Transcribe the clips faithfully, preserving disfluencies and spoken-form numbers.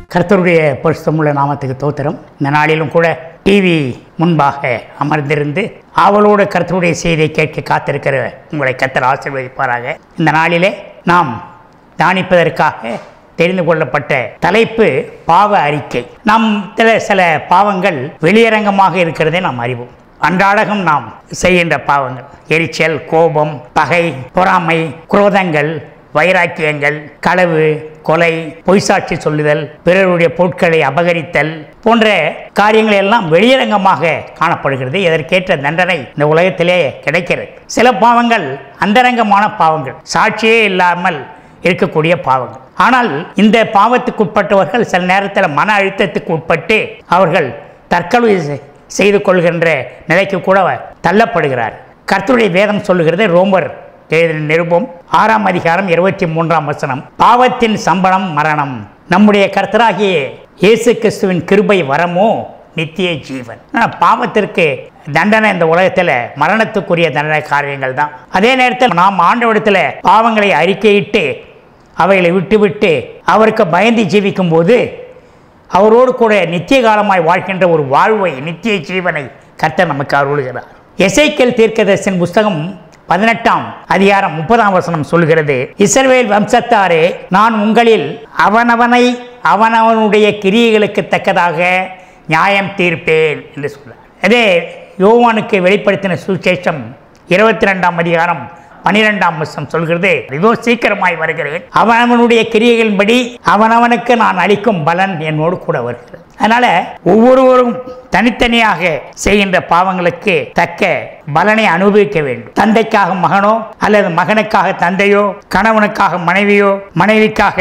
கர்த்தருடைய பரிசுத்தமுள்ள நாமத்துக்கு தோத்திரம். இந்த நாளிலும் கூட டிவி முன்பாக அமர்ந்திருந்து அவளோட கர்த்தருடைய செய்தியை கேட்க காத்திருக்கிற உங்களை கர்த்தர் ஆசீர்வதிப்பாராக. இந்த நாளிலே நாம் தியானிப்பதற்காக தெரிந்து கொள்ளப்பட்ட தலைப்பு பாவ அறிக்கை. நாம் சில பாவங்கள் வெளியரங்கமாக இருக்கிறதை நாம் அறிவோம். அன்றாடகம் நாம் செய்கின்ற பாவங்கள் எரிச்சல், கோபம், பகை, பொறாமை, குரோதங்கள், வைராக்கியங்கள், களவு, கொலை, பொய்சாட்சி சொல்லுதல், பிறருடைய பொருட்களை அபகரித்தல் போன்ற காரியங்கள் எல்லாம் வெளியரங்கமாக காணப்படுகிறது. இதற்கேற்ற தண்டனை இந்த உலகத்திலே கிடைக்கிறது. சில பாவங்கள் அந்தரங்கமான பாவங்கள், சாட்சியே இல்லாமல் இருக்கக்கூடிய பாவங்கள். ஆனால் இந்த பாவத்துக்கு உட்பட்டவர்கள் சில நேரத்தில் மன அழுத்தத்துக்கு உட்பட்டு அவர்கள் தற்கொலை செய்து கொள்கின்ற நிலைக்கு கூட தள்ளப்படுகிறார். கர்த்தருடைய வேதம் சொல்லுகிறது, ரோமர் நிருபம் ஆறாம் அதிகாரம் இருபத்தி மூன்றாம் வசனம், பாவத்தின் சம்பளம் மரணம், நம்முடைய கர்த்தராகிய இயேசு கிறிஸ்துவின் கிருபை வரமோ நித்திய ஜீவன். பாவத்திற்கு தண்டனை இந்த உலகத்தில் மரணத்துக்குரிய தண்டனை காரியங்கள் தான். அதே நேரத்தில் நாம் ஆண்டவரிடத்தில் பாவங்களை அறிக்கையிட்டு அவைகளை விட்டுவிட்டு அவருக்கு பயந்து ஜீவிக்கும் போது அவரோடு கூட நித்திய காலமாய் வாழ்கின்ற ஒரு வாழ்வை, நித்திய ஜீவனை கர்த்தர் நமக்கு அருளுகிறார். எசேக்கியேல் தீர்க்கதரிசியின் புஸ்தகம் பதினெட்டாம் அதிகாரம் முப்பதாம் வசனம் சொல்கிறது, இஸ்ரவேல் வம்சத்தாரே, நான் உங்களில் அவனவனை அவனவனுடைய கிரியைகளுக்கு தக்கதாக நியாயம் தீர்ப்பேன் என்று சொல்றார். அதே யோவானுக்கு வெளிப்படுத்தின சுவிசேஷம் இருபத்தி ரெண்டாம் அதிகாரம் பனிரெண்டாம் வசனம் சொல்கிறது, இதோ சீக்கிரமாய் வருகிறேன், அவனவனுடைய கிரியைகளின்படி அவனவனுக்கு நான் அளிக்கும் பலன் என்னோடு கூட வருகிறது. அதனால ஒவ்வொருவரும் தனித்தனியாக செய்கின்ற பாவங்களுக்கு தக்க பலனை அனுபவிக்க வேண்டும். தந்தைக்காக மகனோ அல்லது மகனுக்காக தந்தையோ, கணவனுக்காக மனைவியோ, மனைவிக்காக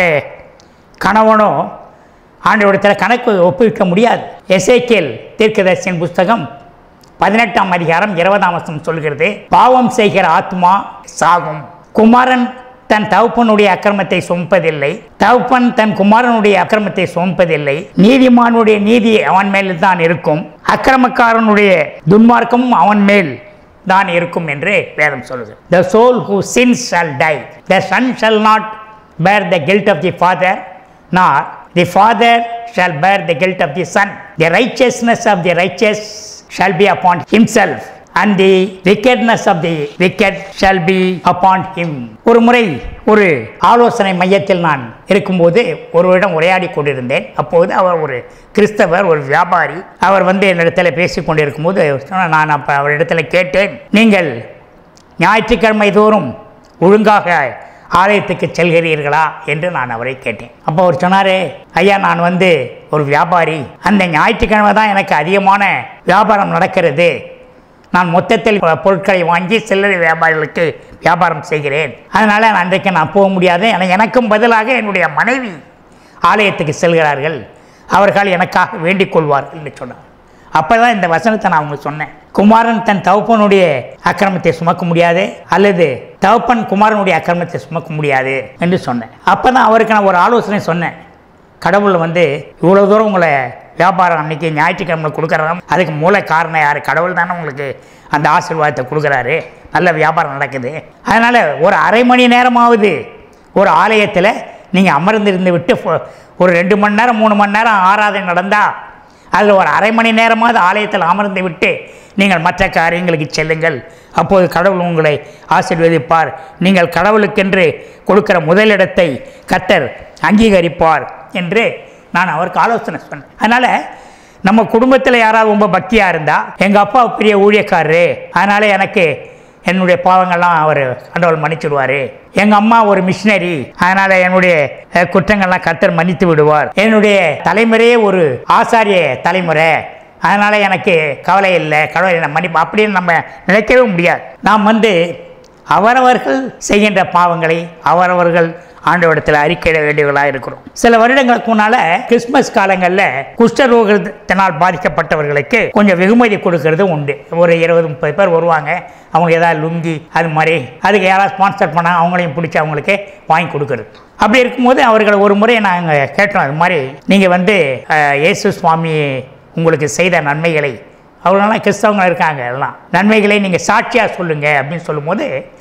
கணவனோ ஆண்டவரிடத்தில் கணக்கு ஒப்புவிக்க முடியாது. எசேக்கியேல் தீர்க்கதரிசியின் புஸ்தகம் பதினெட்டாம் அதிகாரம் இருபதாம் வசனம் சொல்கிறது, பாவம் செய்கிற ஆத்மா சாகும், குமாரன் தன் தகப்பனுடைய அக்கிரமத்தை சுமப்பதில்லை, தகப்பன் தன் குமாரனுடைய அக்கிரமத்தை சுமப்பதில்லை, நீதிமானுடைய நீதி அவன் மேல் தான் இருக்கும், அக்கிரமக்காரனுடைய துன்மார்க்கமும் அவன் மேல் தான் இருக்கும் என்று வேதம் சொல்லுகிறது. The soul who sins shall die. The son shall not bear the guilt of the father, nor the father shall bear the guilt of the son. The righteousness of the righteous shall be upon himself, and the wickedness of the wicked shall be upon him. ஒரு முறை ஒரு ஆலோசனை மையத்தில் நான் இருக்கும்போது ஒருவரிடம் உரையாடி கொண்டிருந்தேன். அப்போது அவர் ஒரு கிறிஸ்தவர், ஒரு வியாபாரி. அவர் வந்து என்னிடத்தில் பேசி கொண்டிருக்கும் போது நான் அப்போ அவரிடத்தில் கேட்டேன், நீங்கள் ஞாயிற்றுக்கிழமை தோறும் ஒழுங்காக ஆலயத்துக்கு செல்கிறீர்களா என்று நான் அவரை கேட்டேன். அப்போ அவர் சொன்னார், ஐயா, நான் வந்து ஒரு வியாபாரி, அந்த ஞாயிற்றுக்கிழமை தான் எனக்கு அதிகமான வியாபாரம் நடக்கிறது, நான் மொத்தத்தில் பொருட்களை வாங்கி சில்லறை வியாபாரிகளுக்கு வியாபாரம் செய்கிறேன், அதனால் நான் அன்றைக்கு நான் போக முடியாது, எனக்கும் பதிலாக என்னுடைய மனைவி ஆலயத்துக்கு செல்கிறார்கள், அவர்கள் எனக்காக வேண்டிக் கொள்வார்கள் என்று சொன்னார். அப்போ தான் இந்த வசனத்தை நான் அவங்க சொன்னேன், குமாரன் தன் தகப்பனுடைய அக்கிரமத்தை சுமக்க முடியாது, அல்லது தகப்பன் குமாரனுடைய அக்கிரமத்தை சுமக்க முடியாது என்று சொன்னேன். அப்போ தான் அவருக்கு நான் ஒரு ஆலோசனை சொன்னேன், கடவுள் வந்து இவ்வளோ தூரம் உங்களை வியாபாரம் அன்றைக்கி ஞாயிற்றுக்கிழமை கொடுக்குறாங்க, அதுக்கு மூல காரணம் யார்? கடவுள் தானே உங்களுக்கு அந்த ஆசீர்வாதத்தை கொடுக்குறாரு, நல்ல வியாபாரம் நடக்குது, அதனால் ஒரு அரை மணி நேரமாவது ஒரு ஆலயத்தில் நீங்கள் அமர்ந்திருந்து விட்டு ஒரு ரெண்டு மணி நேரம் மூணு மணி நேரம் ஆராதனை நடந்தால் அதில் ஒரு அரை மணி நேரமாவது ஆலயத்தில் அமர்ந்து விட்டு நீங்கள் மற்ற காரியங்களுக்கு செல்லுங்கள், அப்போது கடவுள் உங்களை ஆசீர்வதிப்பார், நீங்கள் கடவுளுக்கென்று கொடுக்கிற முதலிடத்தை கர்த்தர் அங்கீகரிப்பார் என்று நான் அவருக்கு ஆலோசனை சொன்னேன். அதனால் நம்ம குடும்பத்தில் யாராவது ரொம்ப பக்தியாக இருந்தால், எங்கள் அப்பா பெரிய ஊழியக்காரரு, அதனால் எனக்கு என்னுடைய பாவங்கள்லாம் அவர் கடவுள் மன்னிச்சுடுவார், எங்கள் அம்மா ஒரு மிஷினரி, அதனால் என்னுடைய குற்றங்கள்லாம் கர்த்தர் மன்னித்து விடுவார், என்னுடைய தலைமுறையே ஒரு ஆசாரிய தலைமுறை, அதனால் எனக்கு கவலை இல்லை, கடவுளை மன்னிப்பு அப்படின்னு நம்ம நினைக்கவே முடியாது. நாம் வந்து அவரவர்கள் செய்கின்ற பாவங்களை அவரவர்கள் ஆண்டவரிடத்தில் அறிக்கையிட வேண்டியவர்களாக இருக்கிறோம். சில வருடங்களுக்கு முன்னால் கிறிஸ்மஸ் காலங்களில் குஷ்டரோகத்தினால் பாதிக்கப்பட்டவர்களுக்கு கொஞ்சம் வெகுமதி கொடுக்கறது உண்டு. ஒரு இருபது முப்பது பேர் வருவாங்க, அவங்க ஏதாவது லுங்கி அது மாதிரி அதுக்கு யாராவது ஸ்பான்சர் பண்ணால் அவங்களையும் பிடிச்சி அவங்களுக்கு வாங்கி கொடுக்குறது. அப்படி இருக்கும்போது அவர்கள் ஒரு முறை நாங்கள் கேட்டோம், அது மாதிரி நீங்கள் வந்து இயேசு சுவாமி உங்களுக்கு செய்த நன்மைகளை, அவர்களெல்லாம் கிறிஸ்தவங்க இருக்காங்க, எல்லாம் நன்மைகளை நீங்கள் சாட்சியாக சொல்லுங்கள் அப்படின்னு சொல்லும்போது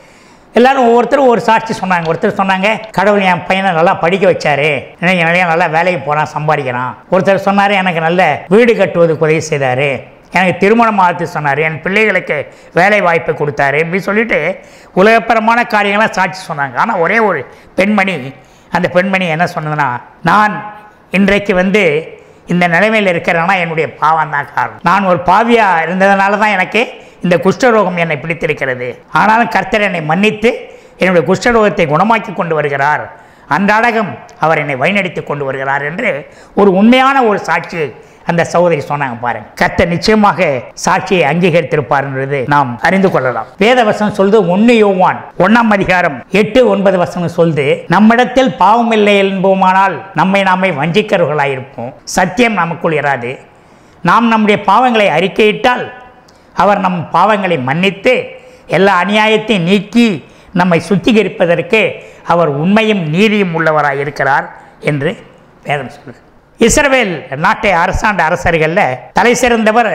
எல்லாரும் ஒவ்வொருத்தரும் ஒரு சாட்சி சொன்னாங்க. ஒருத்தர் சொன்னாங்க, கடவுள் என் பையனை நல்லா படிக்க வச்சாரு, எனக்கு நிறைய நல்லா வேலைக்கு போகிறான், சம்பாதிக்கிறான். ஒருத்தர் சொன்னார், எனக்கு நல்ல வீடு கட்டுவதுக்கு உதவி செய்தார், எனக்கு திருமணம் ஆழ்த்து சொன்னார், என் பிள்ளைகளுக்கு வேலை வாய்ப்பை கொடுத்தாரு இப்படி சொல்லிட்டு உலகப்பரமான காரியங்களாம் சாட்சி சொன்னாங்க. ஆனால் ஒரே ஒரு பெண்மணி, அந்த பெண்மணி என்ன சொன்னதுன்னா, நான் இன்றைக்கு வந்து இந்த நிலைமையில் இருக்கிறேன்னா என்னுடைய பாவம் தான் காரணம். நான் ஒரு பாவியாக இருந்ததுனால தான் எனக்கு இந்த குஷ்டரோகம் என்னை பிடித்திருக்கிறது. ஆனாலும் கர்த்தர் என்னை மன்னித்து என்னுடைய குஷ்டரோகத்தை குணமாக்கி கொண்டு வருகிறார், அன்றாடகம் அவர் என்னை வழிநடத்தி கொண்டு வருகிறார் என்று ஒரு உண்மையான ஒரு சாட்சியை அந்த சகோதரி சொன்னாங்க. பாருங்க, கர்த்தர் நிச்சயமாக சாட்சியை அங்கீகரித்திருப்பார் என்பது நாம் அறிந்து கொள்ளலாம். வேத வசனம் சொல்லுது, ஒன்னு யோவான் ஒன்னாம் அதிகாரம் எட்டு ஒன்பது வசனம் சொல்லுது, நம்மிடத்தில் பாவம் இல்லை என்போமானால் நம்மை நாமே வஞ்சிக்கிறவர்களாயிருப்போம், சத்தியம் நமக்குள் இராது. நாம் நம்முடைய பாவங்களை அறிக்கையிட்டால் அவர் நம் பாவங்களை மன்னித்து எல்லா அநியாயத்தையும் நீக்கி நம்மை சுத்திகரிப்பதற்கு அவர் உண்மையும் நீதியும் உள்ளவராய் இருக்கிறார் என்று வேதம் சொல்லுது. இஸ்ரவேல் நாட்டை அரசாண்ட அரசர்களில் தலை சிறந்தவர்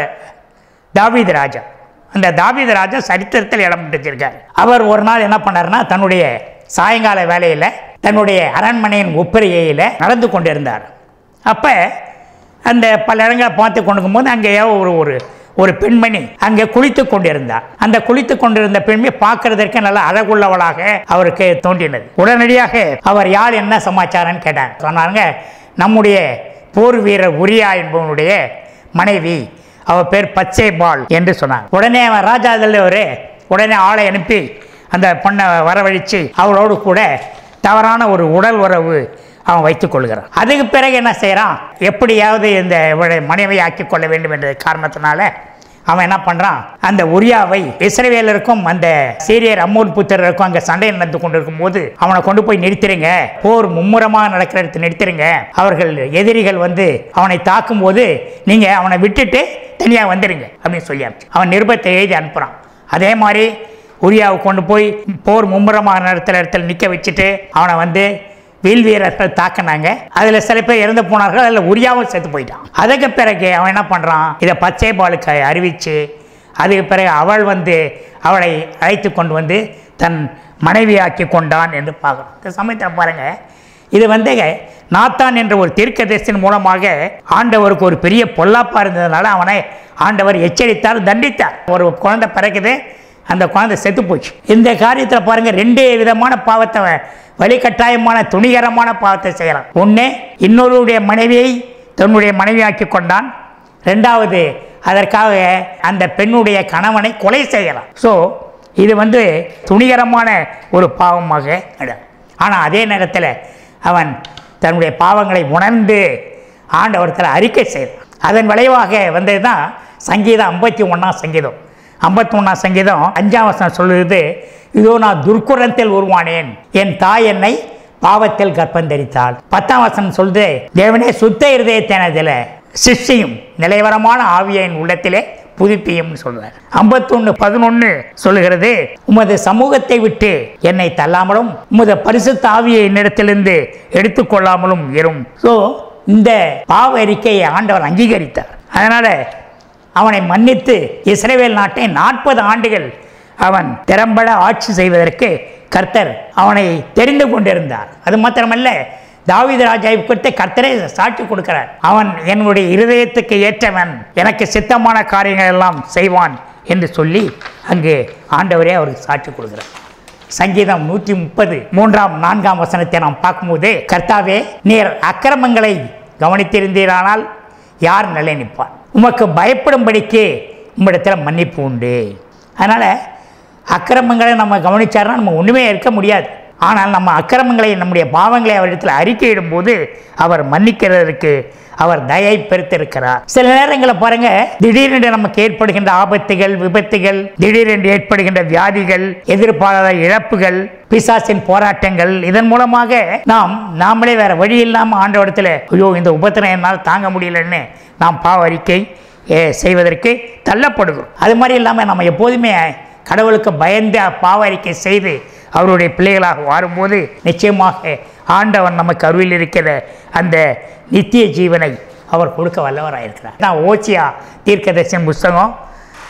தாவீது ராஜா. அந்த தாவீது ராஜா சரித்திரத்தில் இடம் பிடிச்சிருக்கார். அவர் ஒரு நாள் என்ன பண்ணார்னா, தன்னுடைய சாயங்கால வேலையில் தன்னுடைய அரண்மனையின் ஒப்பரிகையில் நடந்து கொண்டிருந்தார். அப்போ அந்த பல இடங்களை பார்த்து கொண்டிருக்கும் போது அங்கேயோ ஒரு ஒரு ஒரு பெண்மணி அங்கே குளித்து கொண்டிருந்தார். அந்த குளித்து கொண்டிருந்த பெண்மணி பார்க்கறதற்கு நல்ல அழகுள்ளவளாக அவருக்கு தோன்றினது. உடனடியாக அவர் யார், என்ன சமாச்சாரம்னு கேட்டார். சொன்னாங்க, நம்முடைய போர் வீரர் உரியா என்பவனுடைய மனைவி, அவள் பேர் பச்சைபால் என்று சொன்னாங்க. உடனே அவன் ராஜா ஒரு உடனே ஆளை அனுப்பி அந்த பொண்ணை வரவழைச்சு அவளோடு கூட தவறான ஒரு உடல் உறவு அவன் வைத்துக் கொள்கிறான். அதுக்கு பிறகு என்ன செய்கிறான், எப்படியாவது இந்த மனைவி ஆக்கி கொள்ள வேண்டும் என்ற காரணத்தினால அவன் என்ன பண்ணுறான், அந்த உரியாவை இஸ்ரவேலருக்கும் அந்த சீரியர் அம்மோன் புத்திரருக்கும் அங்கே சண்டை நடந்து கொண்டிருக்கும் போது அவனை கொண்டு போய் நிறுத்திடுங்க, போர் மும்முரமாக நடக்கிற இடத்துல நிறுத்திடுங்க, அவர்கள் எதிரிகள் வந்து அவனை தாக்கும் போது நீங்கள் அவனை விட்டுட்டு தனியாக வந்துடுங்க அப்படின்னு சொல்லி அவன் நிருபத்தை எழுதி அனுப்புகிறான். அதே மாதிரி உரியாவை கொண்டு போய் போர் மும்முரமாக நடத்துகிற இடத்துல நிற்க வச்சுட்டு அவனை வந்து வில் வீரர்கள் தாக்கினாங்க. அதில் சில பேர் இறந்து போனார்கள், அதில் உரியாவும் செத்து போயிட்டான். அதுக்கு பிறகு அவன் என்ன பண்ணுறான், இதை பச்சை பாலுக்கு அறிவித்து அதுக்கு பிறகு அவள் வந்து அவளை அழைத்து கொண்டு வந்து தன் மனைவியாக்கி கொண்டான் என்று பார்க்குறோம். இந்த சமயத்தில் பாருங்கள், இது வந்து நாத்தான் என்ற ஒரு தீர்க்கதரிசியின் மூலமாக ஆண்டவருக்கு ஒரு பெரிய பொல்லாப்பாக இருந்ததுனால அவனை ஆண்டவர் எச்சரித்தார், தண்டித்தார். ஒரு குழந்தை பிறகுது, அந்த குழந்தை செத்து போச்சு. இந்த காரியத்தில் பாருங்கள், ரெண்டு விதமான பாவத்தை, வழிகட்டாயமான துணிகரமான பாவத்தை செய்யலாம். ஒன்று, இன்னொருடைய மனைவியை தன்னுடைய மனைவியாக்கி கொண்டான். ரெண்டாவது, அதற்காக அந்த பெண்ணுடைய கணவனை கொலை செய்யலாம். ஸோ இது வந்து துணிகரமான ஒரு பாவமாக. ஆனால் அதே நேரத்தில் அவன் தன்னுடைய பாவங்களை உணர்ந்து ஆண்டவரத்தில் அறிக்கை செய்தான். அதன் விளைவாக வந்தது தான் சங்கீதம் ஐம்பத்தி ஒன்றாம் சங்கீதம். ஐம்பத்தி ஒன்றாம் சங்கீதம் அஞ்சாம் வசனம் சொல்லுது, இதோ நான் துர்க்குணத்தில் உருவானேன், என் தாய் என்னை பாவத்தில் கர்ப்பந்தரித்தாள். பத்தாம் வசனம் சொல்லுது, தேவனே சுத்த இருதயத்தினதில் சிஷ்டியும் நிலைவரமான ஆவியின் உள்ளத்திலே புதுப்பியும் சொல்றார். ஐம்பத்தி ஒன்று பதினொன்று சொல்லுகிறது, உமது சமூகத்தை விட்டு என்னை தள்ளாமலும் உமது பரிசுத்த ஆவியை என்னிடத்திலிருந்து எடுத்துக்கொள்ளாமலும் இரும். ஸோ இந்த பாவ அறிக்கையை ஆண்டவர் அங்கீகரித்தார். அதனால அவனை மன்னித்து இஸ்ரவேல் நாட்டை நாற்பது ஆண்டுகள் அவன் திறம்பட ஆட்சி செய்வதற்கு கர்த்தர் அவனை தெரிந்து கொண்டிருந்தார். அது மாத்திரமல்ல, தாவீது ராஜாவை குறித்து கர்த்தரே சாட்சி கொடுக்கிறார். அவன் என்னுடைய இருதயத்துக்கு ஏற்றவன், எனக்கு சித்தமான காரியங்கள் எல்லாம் செய்வான் என்று சொல்லி அங்கு ஆண்டவரே அவருக்கு சாட்சி கொடுக்கிறார். சங்கீதம் நூற்றி முப்பது மூன்றாம் நான்காம் வசனத்தை நாம் பார்க்கும்போது, கர்த்தாவே நீர் அக்கிரமங்களை கவனித்திருந்தீரானால் யார் நிலை நிற்பான், உமக்கு பயப்படும்படிக்கு உம்மிடத்தில் மன்னிப்பு உண்டு. அதனால் அக்கிரமங்களை நம்ம கவனிச்சார்னா நம்ம ஒன்றுமே இருக்க முடியாது. ஆனால் நம்ம அக்கிரமங்களை, நம்முடைய பாவங்களை அவரிடத்தில் அறிக்கையிடும் போது அவர் மன்னிக்கிறதற்கு அவர் தயை பெருத்திருக்கிறார். சில நேரங்களில் பாருங்க, திடீரென்று நமக்கு ஏற்படுகின்ற ஆபத்துகள், விபத்துகள், திடீரென்று ஏற்படுகின்ற வியாதிகள், எதிர்பாராத இழப்புகள், பிசாசின் போராட்டங்கள், இதன் மூலமாக நாம் நாமளே வேற வழி இல்லாமல் ஆண்டவரிடத்தில் ஐயோ இந்த உபத்திரம் என்னால் தாங்க முடியலன்னு நாம் பாவ அறிக்கை செய்வதற்கு தள்ளப்படுகிறோம். அது மாதிரி இல்லாமல் நம்ம எப்போதுமே கடவுளுக்கு பயந்து பாவ அறிக்கை செய்து அவருடைய பிள்ளைகளாக வாரும்போது நிச்சயமாக ஆண்டவன் நமக்கு அருவில் இருக்கிற அந்த நித்திய ஜீவனை அவர் கொடுக்க வல்லவராக இருக்கிறார். நான் ஓசியா தீர்க்கதரிசன புஸ்தகம்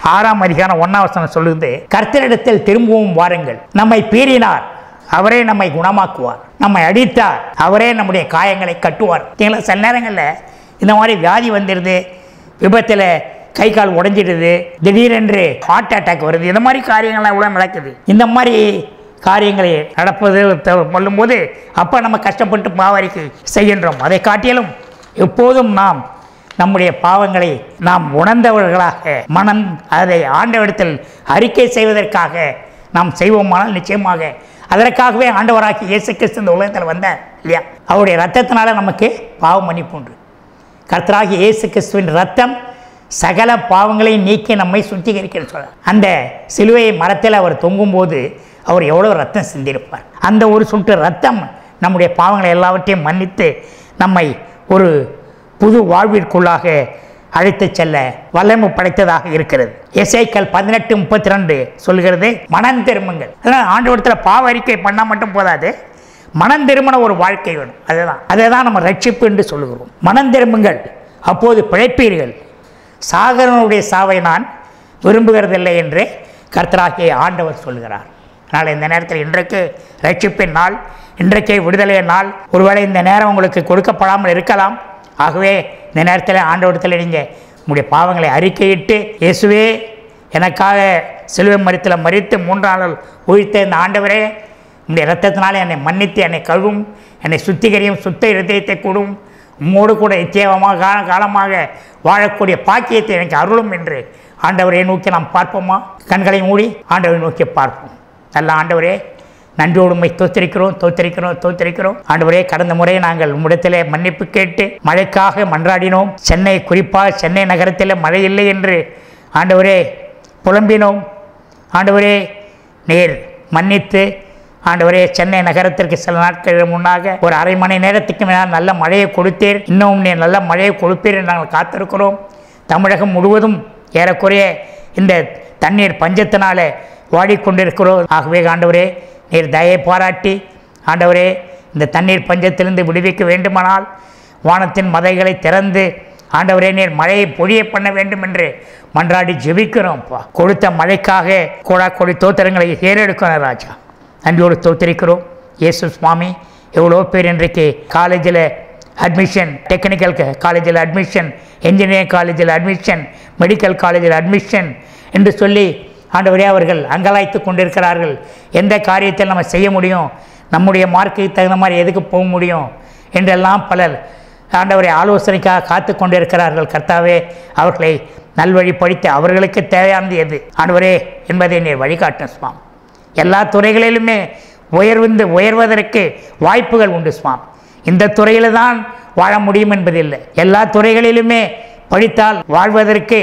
ஆறாம் அதிகாரம் ஒன்னாம் வசனம் சொல்லுது, கர்த்தரிடத்தில் திரும்பவும் வாருங்கள், நம்மை பீறினார் அவரே நம்மை குணமாக்குவார், நம்மை அடித்தார் அவரே நம்முடைய காயங்களை கட்டுவார். சில நேரங்களில் இந்த மாதிரி வியாதி வந்துடுது, விபத்தில் கை கால் உடைஞ்சிடுது, திடீரென்று ஹார்ட் அட்டாக் வருது, இந்த மாதிரி காரியங்கள்லாம் எவ்வளோ நடக்குது. இந்த மாதிரி காரியங்களை நடப்பது சொல்லும்போது அப்போ நம்ம கஷ்டப்பட்டு பாவரிக்கை செய்கின்றோம். அதை காட்டிலும் எப்போதும் நாம் நம்முடைய பாவங்களை நாம் உணர்ந்தவர்களாக மனம் அதை ஆண்டவரிடத்தில் அறிக்கை செய்வதற்காக நாம் செய்வோமானால் நிச்சயமாக அதற்காகவே ஆண்டவராகி இயேசு கிறிஸ்து இந்த உலகத்தில் வந்தார் இல்லையா? அவருடைய ரத்தத்தினால நமக்கு பாவ மன்னிப்பு உண்டு. கர்த்தராகிய இயேசு கிறிஸ்துவின் ரத்தம் சகல பாவங்களையும் நீக்கி நம்மை சுத்திகரிக்க சொல்ல. அந்த சிலுவையை மரத்தில் அவர் தொங்கும்போது அவர் எவ்வளோ ரத்தம் சிந்திருப்பார். அந்த ஒரு சொட்டு ரத்தம் நம்முடைய பாவங்களை எல்லாவற்றையும் மன்னித்து நம்மை ஒரு புது வாழ்விற்குள்ளாக அழைத்து செல்ல வல்லமை படைத்ததாக இருக்கிறது. எசேக்கியேல் பதினெட்டு முப்பத்தி ரெண்டு சொல்கிறது, மனம் திரும்புங்கள். அதனால் ஆண்டவரிடத்தில் பாவ அறிக்கை பண்ணால் மட்டும் போதாது, மனம் திரும்பின ஒரு வாழ்க்கை வேணும். அதுதான் அதை தான் நம்ம ரட்சிப்பு என்று சொல்லுகிறோம். மனம் திரும்புங்கள், அப்போது பிழைப்பீர்கள், சாகரனுடைய சாவை நான் விரும்புகிறதில்லை என்று கர்த்தராகிய ஆண்டவர் சொல்கிறார். அதனால் இந்த நேரத்தில் இன்றைக்கு ரட்சிப்பின் நாள், இன்றைக்கே விடுதலை நாள். ஒருவேளை இந்த நேரம் உங்களுக்கு கொடுக்கப்படாமல் இருக்கலாம். ஆகவே இந்த நேரத்தில் ஆண்டவரிடத்தில் நீங்கள் உங்களுடைய பாவங்களை அறிக்கையிட்டு, இயேசுவே எனக்காக சிலுவை மரத்தில் மரித்து மூன்றாம் நாள் உயிர்த்த இந்த ஆண்டவரே, உங்களுடைய இரத்தத்தினாலே என்னை மன்னித்து என்னை கழுவும், என்னை சுத்திகரியும், சுத்த இருதயத்தை கூடும், உம்மோடு கூட நிச்சயமாக காலமாக வாழக்கூடிய பாக்கியத்தை எனக்கு அருளும் என்று ஆண்டவரை நோக்கி நாம் பார்ப்போமா? கண்களை மூடி ஆண்டவரை நோக்கி பார்ப்போம். நல்ல ஆண்டவரே, நன்றியோடு உம்மை தோத்தரிக்கிறோம் தோத்தரிக்கிறோம் தோத்தரிக்கிறோம் ஆண்டவரே. கடந்த முறை நாங்கள் உம்மிடத்திலே மன்னிப்பு கேட்டு மழைக்காக மன்றாடினோம். சென்னை, குறிப்பாக சென்னை நகரத்தில் மழை இல்லை என்று ஆண்டவரே புலம்பினோம். ஆண்டவரே நீர் மன்னித்து ஆண்டவரே சென்னை நகரத்திற்கு சில நாட்கள் முன்னாக ஒரு அரை மணி நேரத்துக்கு மேல் நல்ல மழையை கொடுத்தீர். இன்னும் நீர் நல்ல மழையை கொடுப்பீர் என்று நாங்கள் காத்திருக்கிறோம். தமிழகம் முழுவதும் ஏறக்குறைய இந்த தண்ணீர் பஞ்சத்தினால வாடிக்கொண்டிருக்கிறோம். ஆகவே ஆண்டவரே நீர் தயை பாராட்டி ஆண்டவரே இந்த தண்ணீர் பஞ்சத்திலிருந்து விடுவிக்க வேண்டுமானால் வானத்தின் மதைகளை திறந்து ஆண்டவரே நீர் மழையை பொழிய பண்ண வேண்டும் என்று மன்றாடி ஜெபிக்கிறோம்ப்பா. கொடுத்த மழைக்காக கோடா கோடி தோத்திரங்களை ஏறெடுக்கணும் ராஜா. நன்றியோடு தோத்திரிக்கிறோம். இயேசு சுவாமி, எவ்வளோ பேர் இன்றைக்கு காலேஜில் அட்மிஷன், டெக்னிக்கல் காலேஜில் அட்மிஷன், இன்ஜினியரிங் காலேஜில் அட்மிஷன், மெடிக்கல் காலேஜில் அட்மிஷன் என்று சொல்லி ஆண்டவரே அவர்கள் அங்கலாய்த்து கொண்டிருக்கிறார்கள். எந்த காரியத்தில் நம்ம செய்ய முடியும், நம்முடைய மார்க்குக்கு தகுந்த மாதிரி எதுக்கு போக முடியும் என்றெல்லாம் பலர் ஆண்டவரை ஆலோசனைக்காக காத்து கொண்டிருக்கிறார்கள். கர்த்தாவே அவர்களை நல்வழிப்படுத்தி அவர்களுக்கு தேவையானது எது ஆண்டவரே என்பதை நீர் வழிகாட்டும் சுவாமி. எல்லா துறைகளிலுமே உயர்ந்து உயர்வதற்கு வாய்ப்புகள் உண்டு சுவாமி. இந்த துறையில் தான் வாழ முடியும் என்பதில்லை, எல்லா துறைகளிலுமே படித்தால் வாழ்வதற்கு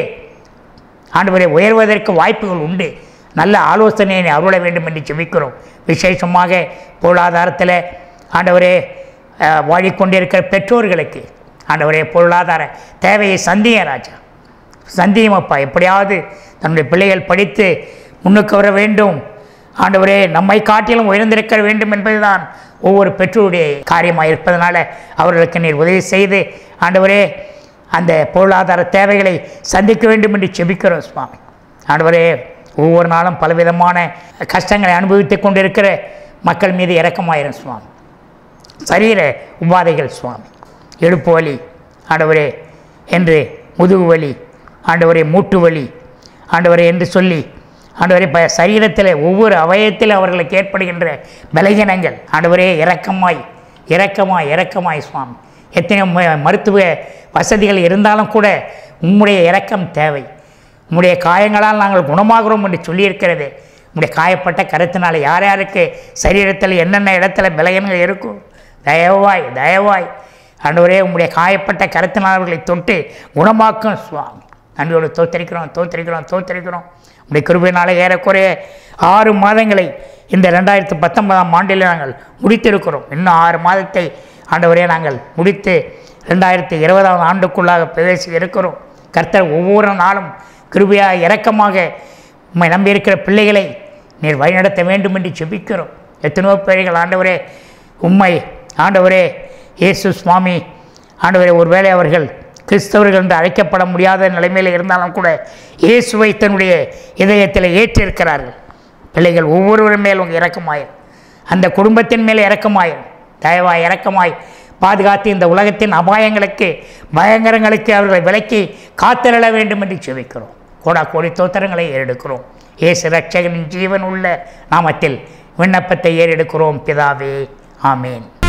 ஆண்டவரை உயர்வதற்கு வாய்ப்புகள் உண்டு. நல்ல ஆலோசனையை அருள வேண்டும் என்று ஜெபிக்கிறோம். விசேஷமாக பொருளாதாரத்தில் ஆண்டவரே வாழிக்கொண்டிருக்கிற பெற்றோர்களுக்கு ஆண்டவரே பொருளாதார தேவையை சந்திய ராஜா, சந்தியமப்பா. எப்படியாவது தன்னுடைய பிள்ளைகள் படித்து முன்னுக்கு வர வேண்டும் ஆண்டவரே, நம்மை காட்டிலும் உயர்ந்திருக்க வேண்டும் என்பதுதான் ஒவ்வொரு பெற்றோருடைய காரியமாக இருப்பதனால அவர்களுக்கு நீர் உதவி செய்து ஆண்டவரே அந்த பொருளாதார தேவைகளை சந்திக்க வேண்டும் என்று செபிக்கிறோம் சுவாமி. ஆண்டவரே ஒவ்வொரு நாளும் பலவிதமான கஷ்டங்களை அனுபவித்து கொண்டிருக்கிற மக்கள் மீது இரக்கமாயிரும் சுவாமி. சரீர உபாதைகள் சுவாமி, இடுப்பு வலி ஆண்டவரே என்று, முதுகு வலி ஆண்டவரே, மூட்டு வலி ஆண்டவரே என்று சொல்லி ஆண்டவரே ப சரீரத்தில் ஒவ்வொரு அவயத்தில் அவர்களுக்கு ஏற்படுகின்ற பலகீனங்கள் ஆண்டவரே இரக்கமாய் இரக்கமாய் இரக்கமாய் சுவாமி. எத்தனை மருத்துவ வசதிகள் இருந்தாலும் கூட உம்முடைய இரக்கம் தேவை. உம்முடைய காயங்களால் நாங்கள் குணமாகிறோம் என்று சொல்லியிருக்கிறது. உம்முடைய காயப்பட்ட கருத்தினால் யார் யாருக்கு சரீரத்தில் என்னென்ன இடத்துல பலகீனங்கள் இருக்கும், தயவாய் தயவாய் ஆண்டவரே உம்முடைய காயப்பட்ட கருத்தினால் அவர்களை தொட்டு குணமாக்கும் சுவாமி. நன்றியோடு தோத்தரிக்கிறோம் தோத்தரிக்கிறோம் தோத்தரிக்கிறோம். உடைய கிருபையினாலே ஏறக்குறைய ஆறு மாதங்களை இந்த ரெண்டாயிரத்து பத்தொன்பதாம் ஆண்டில் நாங்கள் முடித்திருக்கிறோம். இன்னும் ஆறு மாதத்தை ஆண்டவரே நாங்கள் முடித்து ரெண்டாயிரத்தி இருபதாம் ஆண்டுக்குள்ளாக பிரவேசி இருக்கிறோம். கர்த்தர் ஒவ்வொரு நாளும் கிருபையாக இரக்கமாக உம்மை நம்பியிருக்கிற பிள்ளைகளை நீர் வழிநடத்த வேண்டும் என்று ஜெபிக்கிறோம். எத்தனையோ பிள்ளைகள் ஆண்டவரே உம்மை ஆண்டவரே இயேசு சுவாமி ஆண்டவரே ஒருவேளை அவர்கள் கிறிஸ்தவர்கள் என்று அழைக்கப்பட முடியாத நிலைமையில் இருந்தாலும் கூட இயேசுவை தன்னுடைய இதயத்தில் ஏற்றிருக்கிறார்கள். பிள்ளைகள் ஒவ்வொருவரும் மேல் உங்கள் இரக்கமாயிரும், அந்த குடும்பத்தின் மேலே இரக்கமாயிரும், தயவாய் இரக்கமாய் பாதுகாத்து இந்த உலகத்தின் அபாயங்களுக்கு பயங்கரங்களுக்கு அவர்களை விலக்கி காத்திரள வேண்டும் என்று செபிக்கிறோம். கோடா கோடி தோத்திரங்களை ஏறெடுக்கிறோம். இயேசு இரட்சகனின் ஜீவன் உள்ள நாமத்தில் விண்ணப்பத்தை ஏறெடுக்கிறோம் பிதாவே. ஆமேன்.